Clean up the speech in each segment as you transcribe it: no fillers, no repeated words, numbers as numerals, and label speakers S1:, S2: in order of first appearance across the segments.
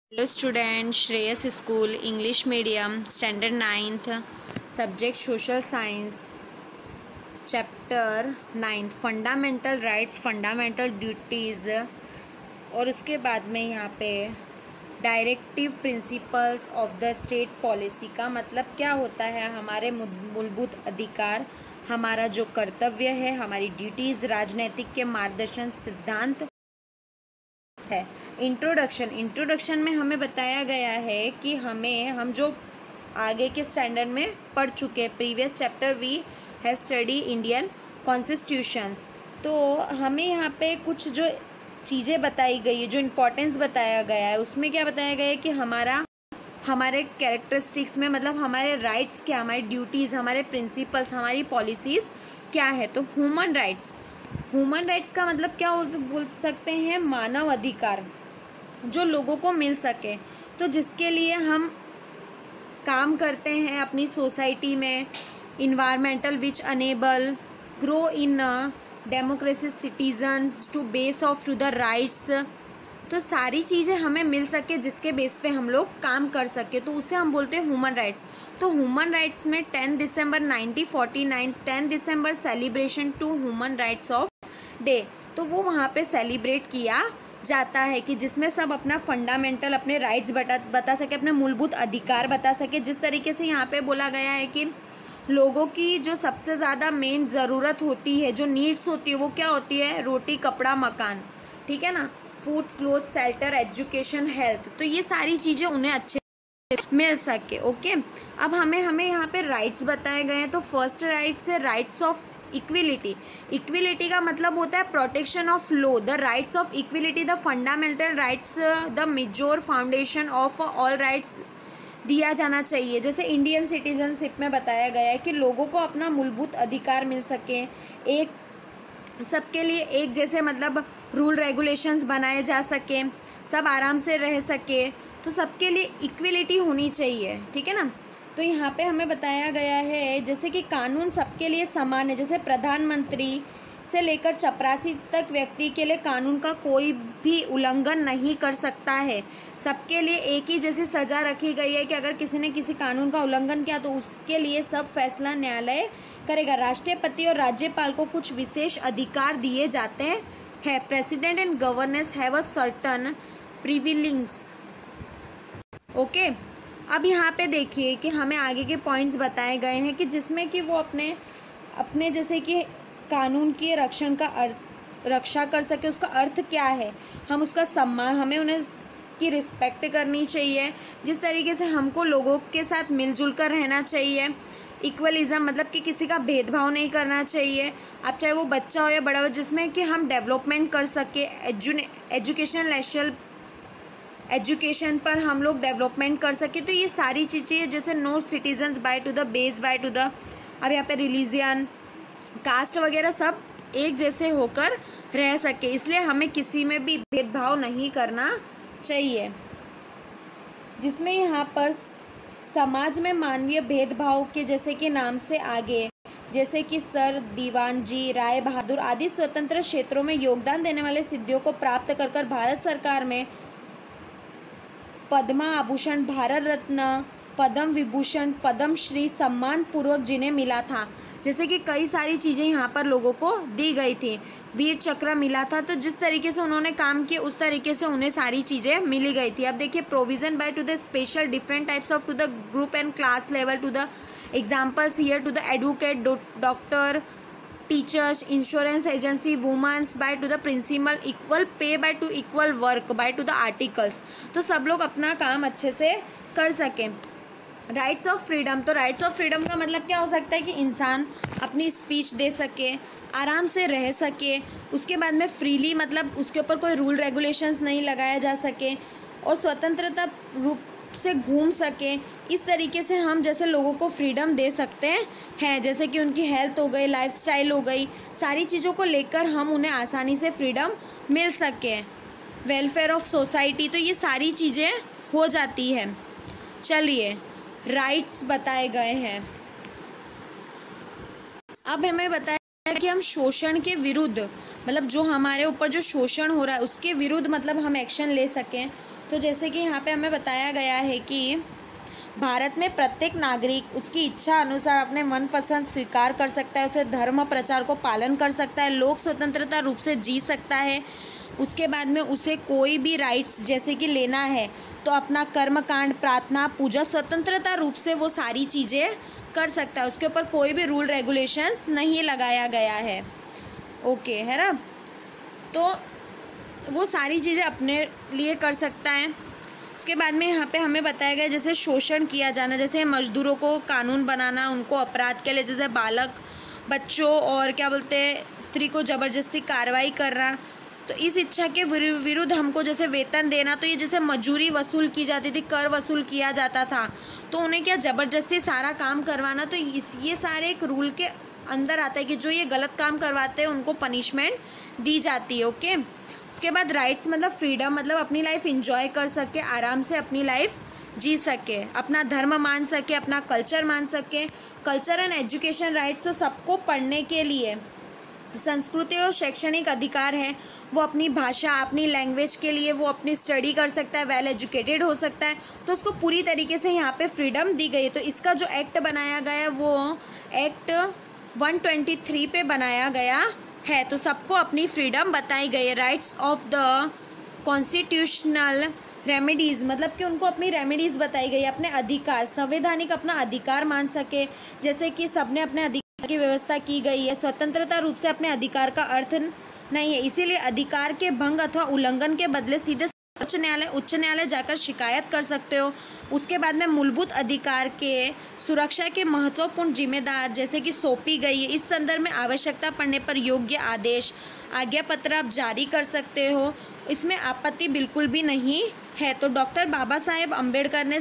S1: Hello student, Shreyas school English medium standard 9th subject social science chapter 9 fundamental rights fundamental duties. और उसके बाद में यहाँ पे directive principles of the state policy का मतलब क्या होता है, हमारे मूलभूत अधिकार, हमारा जो कर्तव्य है, हमारी ड्यूटीज़, राजनीतिक के मार्गदर्शन सिद्धांत है। इंट्रोडक्शन में हमें बताया गया है कि हम जो आगे के स्टैंडर्ड में पढ़ चुके हैं, प्रीवियस चैप्टर वी है स्टडी इंडियन कॉन्स्टिट्यूशंस, तो हमें यहाँ पे कुछ जो चीज़ें बताई गई है, जो इम्पोर्टेंस बताया गया है, उसमें क्या बताया गया है कि हमारे कैरेक्टरिस्टिक्स में मतलब हमारे राइट्स क्या, हमारी ड्यूटीज़, हमारे प्रिंसिपल्स, हमारी पॉलिसीज़ क्या है। तो ह्यूमन राइट्स का मतलब क्या बोल सकते हैं, मानव अधिकार जो लोगों को मिल सके, तो जिसके लिए हम काम करते हैं अपनी सोसाइटी में, environmental which enable grow in democracy citizens to base of to the rights, तो सारी चीज़ें हमें मिल सके जिसके बेस पे हम लोग काम कर सके, तो उसे हम बोलते हैं ह्यूमन राइट्स। तो ह्यूमन राइट्स में 10 दिसंबर 1949 10 दिसंबर celebration to human rights of day, तो वो वहाँ पे सेलिब्रेट किया जाता है कि जिसमें सब अपना फंडामेंटल अपने राइट्स बता सके, अपने मूलभूत अधिकार बता सके। जिस तरीके से यहाँ पे बोला गया है कि लोगों की जो सबसे ज़्यादा मेन ज़रूरत होती है, जो नीड्स होती है, वो क्या होती है, रोटी, कपड़ा, मकान, ठीक है ना, food, cloth, shelter, education, health, तो ये सारी चीज़ें उन्हें अच्छे मिल सके। ओके, अब हमें यहाँ पे राइट्स बताए गए हैं। तो फर्स्ट राइट्स है राइट्स ऑफ इक्विलिटी का मतलब होता है protection of law, the rights of equality, the fundamental rights, the major foundation of all rights दिया जाना चाहिए। जैसे इंडियन सिटीजनशिप में बताया गया है कि लोगों को अपना मूलभूत अधिकार मिल सके, एक सबके लिए एक जैसे मतलब रूल रेगुलेशंस बनाए जा सके, सब आराम से रह सके, तो सबके लिए इक्विलिटी होनी चाहिए, ठीक है ना। तो यहाँ पे हमें बताया गया है जैसे कि कानून सबके लिए समान है, जैसे प्रधानमंत्री से लेकर चपरासी तक व्यक्ति के लिए कानून का कोई भी उल्लंघन नहीं कर सकता है। सबके लिए एक ही जैसी सज़ा रखी गई है कि अगर किसी ने किसी कानून का उल्लंघन किया तो उसके लिए सब फैसला न्यायालय करेगा। राष्ट्रपति और राज्यपाल को कुछ विशेष अधिकार दिए जाते हैं। President and governors have a certain privileges. Okay, अब यहाँ पे देखिए कि हमें आगे के पॉइंट्स बताए गए हैं कि जिसमें कि वो अपने जैसे कि कानून के रक्षा कर सके, उसका अर्थ क्या है, हम उसका सम्मान, हमें उन्हें की रिस्पेक्ट करनी चाहिए, जिस तरीके से हमको लोगों के साथ मिलजुल कर रहना चाहिए। इक्वलिज्म मतलब कि किसी का भेदभाव नहीं करना चाहिए, अब चाहे वो बच्चा हो या बड़ा हो, जिसमें कि हम डेवलपमेंट कर सके, एजुकेशन पर हम लोग डेवलपमेंट कर सके। तो ये सारी चीज़ें जैसे no citizens by to the अब यहाँ पे रिलीजियन, कास्ट वगैरह सब एक जैसे होकर रह सके, इसलिए हमें किसी में भी भेदभाव नहीं करना चाहिए। जिसमें यहाँ पर समाज में मानवीय भेदभाव के जैसे कि नाम से आगे, जैसे कि सर दीवान जी, राय बहादुर आदि स्वतंत्र क्षेत्रों में योगदान देने वाले सिद्धियों को प्राप्त कर भारत सरकार में पद्मा आभूषण, भारत रत्न, पद्म विभूषण, पद्म श्री सम्मान पूर्वक जिन्हें मिला था, जैसे कि कई सारी चीज़ें यहाँ पर लोगों को दी गई थी, वीर चक्र मिला था, तो जिस तरीके से उन्होंने काम किया उस तरीके से उन्हें सारी चीज़ें मिली गई थी। अब देखिए provision by to the special different types of to the group and class level to the examples here to the advocate, doctor, teachers, insurance agency, women's by to the principal, equal pay by to equal work by to the articles, तो सब लोग अपना काम अच्छे से कर सकें। Rights of freedom, तो राइट्स ऑफ फ्रीडम का मतलब क्या हो सकता है कि इंसान अपनी स्पीच दे सके, आराम से रह सके, उसके बाद में फ्रीली मतलब उसके ऊपर कोई रूल रेगुलेशंस नहीं लगाया जा सके, और स्वतंत्रता रूप से घूम सके। इस तरीके से हम जैसे लोगों को फ्रीडम दे सकते हैं, जैसे कि उनकी हेल्थ हो गई, लाइफस्टाइल हो गई, सारी चीज़ों को लेकर हम उन्हें आसानी से फ्रीडम मिल सके। वेलफेयर ऑफ सोसाइटी, तो ये सारी चीज़ें हो जाती है। चलिए, राइट्स बताए गए हैं। अब हमें बताया कि हम शोषण के विरुद्ध मतलब जो हमारे ऊपर जो शोषण हो रहा है उसके विरुद्ध मतलब हम एक्शन ले सकें, तो जैसे कि यहाँ पे हमें बताया गया है कि भारत में प्रत्येक नागरिक उसकी इच्छा अनुसार अपने मनपसंद स्वीकार कर सकता है, उसे धर्म प्रचार को पालन कर सकता है, लोक स्वतंत्रता रूप से जी सकता है। उसके बाद में उसे कोई भी राइट्स जैसे कि लेना है तो अपना कर्म कांड, प्रार्थना, पूजा स्वतंत्रता रूप से वो सारी चीज़ें कर सकता है। उसके ऊपर कोई भी रूल रेगुलेशंस नहीं लगाया गया है। ओके है ना, तो वो सारी चीज़ें अपने लिए कर सकता है। उसके बाद में यहाँ पे हमें बताया गया जैसे शोषण किया जाना, जैसे मजदूरों को कानून बनाना, उनको अपराध के लिए जैसे बालक बच्चों और क्या बोलते हैं स्त्री को ज़बरदस्ती कार्रवाई करना, तो इस इच्छा के विरुद्ध हमको जैसे वेतन देना, तो ये जैसे मजूरी वसूल की जाती थी, कर वसूल किया जाता था, तो उन्हें क्या ज़बरदस्ती सारा काम करवाना, तो ये सारे एक रूल के अंदर आता है कि जो ये गलत काम करवाते हैं उनको पनिशमेंट दी जाती है। ओके, उसके बाद राइट्स मतलब फ्रीडम, मतलब अपनी लाइफ इंजॉय कर सके, आराम से अपनी लाइफ जी सके, अपना धर्म मान सके, अपना कल्चर मान सके। कल्चर एंड एजुकेशन राइट्स तो सबको पढ़ने के लिए संस्कृति और शैक्षणिक अधिकार है, वो अपनी भाषा, अपनी लैंग्वेज के लिए वो अपनी स्टडी कर सकता है, वेल एजुकेटेड हो सकता है, तो उसको पूरी तरीके से यहाँ पे फ्रीडम दी गई है। तो इसका जो एक्ट बनाया गया है वो एक्ट 123 पे बनाया गया है। तो सबको अपनी फ्रीडम बताई गई है। Rights of the constitutional remedies, मतलब कि उनको अपनी रेमेडीज़ बताई गई है, अपने अधिकार, संवैधानिक अपना अधिकार मान सके, जैसे कि सबने अपने अधिकार की व्यवस्था की गई है। स्वतंत्रता रूप से अपने अधिकार का अर्थ नहीं है, इसीलिए अधिकार के भंग अथवा उल्लंघन के बदले सीधे उच्च न्यायालय जाकर शिकायत कर सकते हो। उसके बाद में मूलभूत अधिकार के सुरक्षा के महत्वपूर्ण जिम्मेदार जैसे कि सौंपी गई है। इस संदर्भ में आवश्यकता पड़ने पर योग्य आदेश, आज्ञा पत्र आप जारी कर सकते हो, इसमें आपत्ति बिल्कुल भी नहीं है। तो डॉक्टर बाबा साहेब अम्बेडकर ने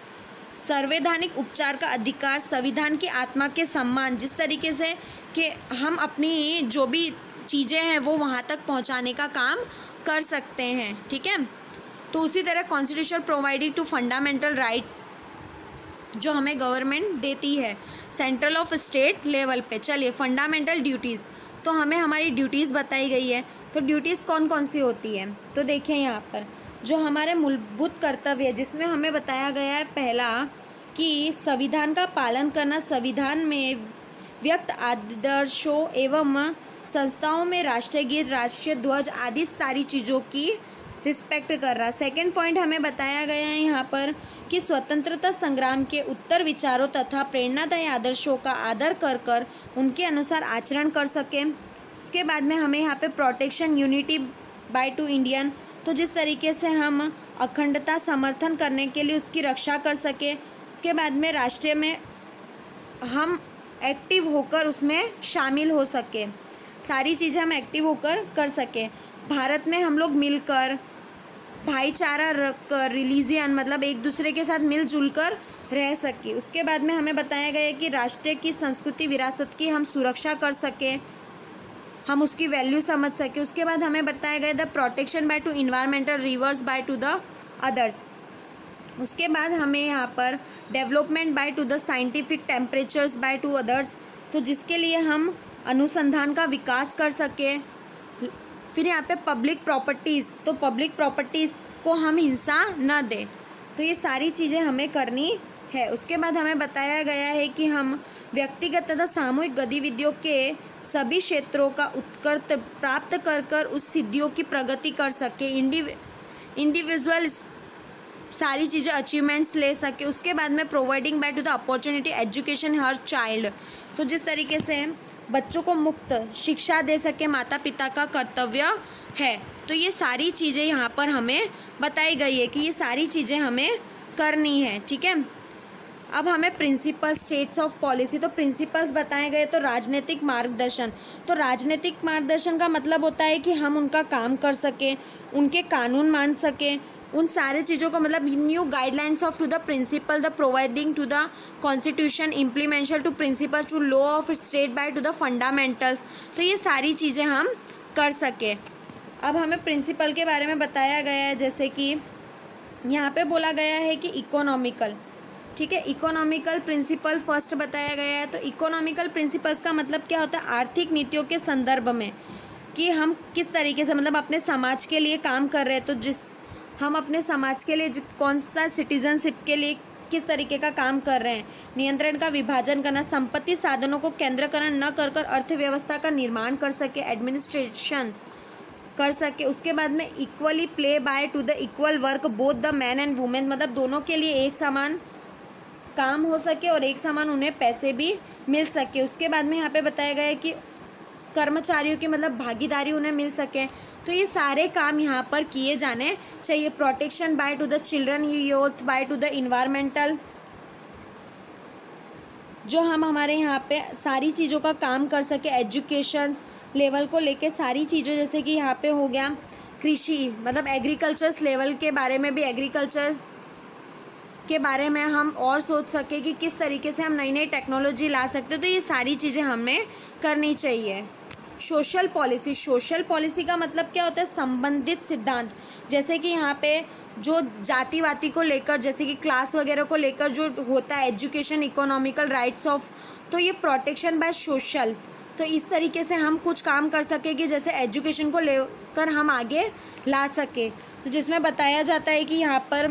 S1: संवैधानिक उपचार का अधिकार, संविधान की आत्मा के सम्मान, जिस तरीके से कि हम अपनी जो भी चीज़ें हैं वो वहाँ तक पहुँचाने का काम कर सकते हैं। ठीक है, तो उसी तरह constitution providing to fundamental rights जो हमें गवर्नमेंट देती है सेंट्रल ऑफ स्टेट लेवल पे। चलिए फंडामेंटल ड्यूटीज़, तो हमें हमारी ड्यूटीज़ बताई गई है। तो ड्यूटीज़ कौन कौन सी होती है, तो देखिए यहाँ पर जो हमारे मूलभूत कर्तव्य है जिसमें हमें बताया गया है पहला कि संविधान का पालन करना, संविधान में व्यक्त आदर्शों एवं संस्थाओं में राष्ट्रीय गीत, राष्ट्रीय ध्वज आदि सारी चीज़ों की रिस्पेक्ट करना। सेकंड पॉइंट हमें बताया गया है यहाँ पर कि स्वतंत्रता संग्राम के उत्तर विचारों तथा प्रेरणादायी आदर्शों का आदर कर उनके अनुसार आचरण कर सकें। उसके बाद में हमें यहाँ पे protection unity by to Indian, तो जिस तरीके से हम अखंडता समर्थन करने के लिए उसकी रक्षा कर सकें। उसके बाद में राष्ट्रीय में हम एक्टिव होकर उसमें शामिल हो सके, सारी चीज़ें हम एक्टिव होकर कर सकें। भारत में हम लोग मिलकर भाईचारा रखकर, रिलीजियन मतलब एक दूसरे के साथ मिलजुल कर रह सके। उसके बाद में हमें बताया गया है कि राष्ट्र की संस्कृति विरासत की हम सुरक्षा कर सकें, हम उसकी वैल्यू समझ सके। उसके बाद हमें बताया गया the protection by to environmental rivers by to the others. उसके बाद हमें यहाँ पर development by to the scientific temperatures by to others, तो जिसके लिए हम अनुसंधान का विकास कर सके। फिर यहाँ पे पब्लिक प्रॉपर्टीज़, तो पब्लिक प्रॉपर्टीज़ को हम हिंसा न दें, तो ये सारी चीज़ें हमें करनी है। उसके बाद हमें बताया गया है कि हम व्यक्तिगत तथा सामूहिक गतिविधियों के सभी क्षेत्रों का उत्कृष्ट प्राप्त कर उस सिद्धियों की प्रगति कर सके, इंडिविजुअल सारी चीज़ें अचीवमेंट्स ले सके। उसके बाद में providing by to the opportunity education हर चाइल्ड, तो जिस तरीके से बच्चों को मुक्त शिक्षा दे सके माता पिता का कर्तव्य है। तो ये सारी चीज़ें यहाँ पर हमें बताई गई है कि ये सारी चीज़ें हमें करनी है। ठीक है, अब हमें प्रिंसिपल स्टेट्स ऑफ पॉलिसी, तो प्रिंसिपल्स बताए गए। तो राजनीतिक मार्गदर्शन, तो राजनीतिक मार्गदर्शन का मतलब होता है कि हम उनका काम कर सकें, उनके कानून मान सकें, उन सारे चीज़ों को मतलब new guidelines of to the principle the providing to the constitution implementation to principle to law of state by to the fundamentals, तो ये सारी चीज़ें हम कर सकें। अब हमें प्रिंसिपल के बारे में बताया गया है, जैसे कि यहाँ पे बोला गया है कि इकोनॉमिकल, ठीक है, इकोनॉमिकल प्रिंसिपल फर्स्ट बताया गया है। तो इकोनॉमिकल प्रिंसिपल्स का मतलब क्या होता है, आर्थिक नीतियों के संदर्भ में कि हम किस तरीके से मतलब अपने समाज के लिए काम कर रहे हैं, तो जिस हम अपने समाज के लिए कौन सा सिटीजनशिप के लिए किस तरीके का काम कर रहे हैं। नियंत्रण का विभाजन करना, संपत्ति साधनों को केंद्रीकरण न कर अर्थव्यवस्था का निर्माण कर सके, एडमिनिस्ट्रेशन कर सके। उसके बाद में equally play by to the equal work both the man and women, मतलब दोनों के लिए एक समान काम हो सके और एक समान उन्हें पैसे भी मिल सके। उसके बाद में यहाँ पे बताया गया है कि कर्मचारियों की मतलब भागीदारी उन्हें मिल सके। तो ये सारे काम यहाँ पर किए जाने चाहिए। Protection by to the children youth by to the environmental, जो हम हमारे यहाँ पे सारी चीज़ों का काम कर सके। एजुकेशन लेवल को लेके सारी चीज़ें, जैसे कि यहाँ पे हो गया कृषि मतलब एग्रीकल्चर्स लेवल के बारे में भी, एग्रीकल्चर के बारे में हम और सोच सके कि किस तरीके से हम नई नई टेक्नोलॉजी ला सकते। तो ये सारी चीज़ें हमें करनी चाहिए। सोशल पॉलिसी, सोशल पॉलिसी का मतलब क्या होता है, संबंधित सिद्धांत। जैसे कि यहाँ पे जो जातिवादी को लेकर, जैसे कि क्लास वगैरह को लेकर जो होता है, एजुकेशन, इकोनॉमिकल राइट्स ऑफ, तो ये प्रोटेक्शन बाय सोशल। तो इस तरीके से हम कुछ काम कर सके कि जैसे एजुकेशन को लेकर हम आगे ला सके। तो जिसमें बताया जाता है कि यहाँ पर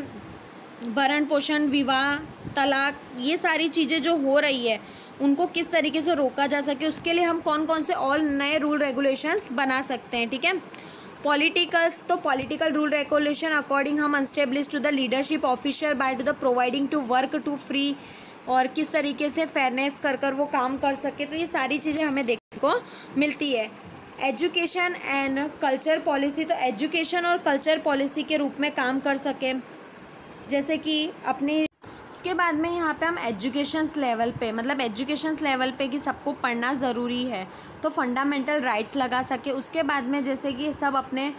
S1: भरण पोषण, विवाह, तलाक, ये सारी चीज़ें जो हो रही है उनको किस तरीके से रोका जा सके, उसके लिए हम कौन कौन से और नए रूल रेगुलेशंस बना सकते हैं। ठीक है। पॉलिटिकल्स, तो पॉलिटिकल रूल रेगुलेशन अकॉर्डिंग हम establish to the leadership officer by to the providing to work to free, और किस तरीके से फेयरनेस कर वो काम कर सके। तो ये सारी चीज़ें हमें देखने को मिलती है। एजुकेशन एंड कल्चर पॉलिसी, तो एजुकेशन और कल्चर पॉलिसी के रूप में काम कर सके। जैसे कि अपनी इसके बाद में यहाँ पे हम एजुकेशंस लेवल पे, मतलब एजुकेशंस लेवल पे कि सबको पढ़ना ज़रूरी है, तो फंडामेंटल राइट्स लगा सके। उसके बाद में जैसे कि सब अपने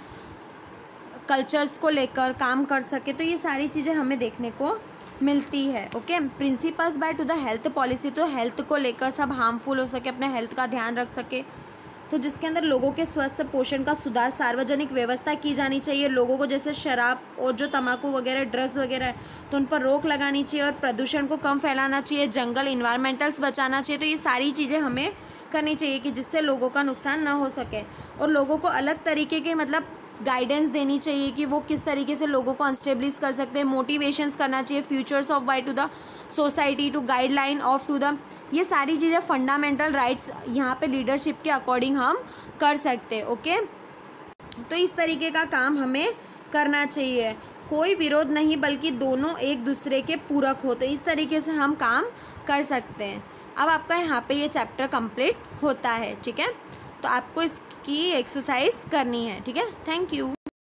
S1: कल्चर्स को लेकर काम कर सके। तो ये सारी चीज़ें हमें देखने को मिलती है। Okay. Principles by to the health policy, तो हेल्थ को लेकर सब हार्मफुल हो सके, अपने हेल्थ का ध्यान रख सके। तो जिसके अंदर लोगों के स्वस्थ पोषण का सुधार, सार्वजनिक व्यवस्था की जानी चाहिए। लोगों को जैसे शराब और जो तंबाकू वगैरह, ड्रग्स वगैरह है, तो उन पर रोक लगानी चाहिए और प्रदूषण को कम फैलाना चाहिए। जंगल, इन्वायरमेंटल्स बचाना चाहिए। तो ये सारी चीज़ें हमें करनी चाहिए कि जिससे लोगों का नुकसान ना हो सके। और लोगों को अलग तरीके के मतलब गाइडेंस देनी चाहिए कि वो किस तरीके से लोगों को एस्टेब्लिश कर सकते हैं। मोटिवेशंस करना चाहिए। Futures of by to the society to guideline of to the, ये सारी चीज़ें फंडामेंटल राइट्स यहाँ पे लीडरशिप के अकॉर्डिंग हम कर सकते हैं। ओके। तो इस तरीके का काम हमें करना चाहिए। कोई विरोध नहीं बल्कि दोनों एक दूसरे के पूरक हो। तो इस तरीके से हम काम कर सकते हैं। अब आपका यहाँ पे ये चैप्टर कंप्लीट होता है। ठीक है। तो आपको इसकी एक्सरसाइज करनी है। ठीक है। Thank you.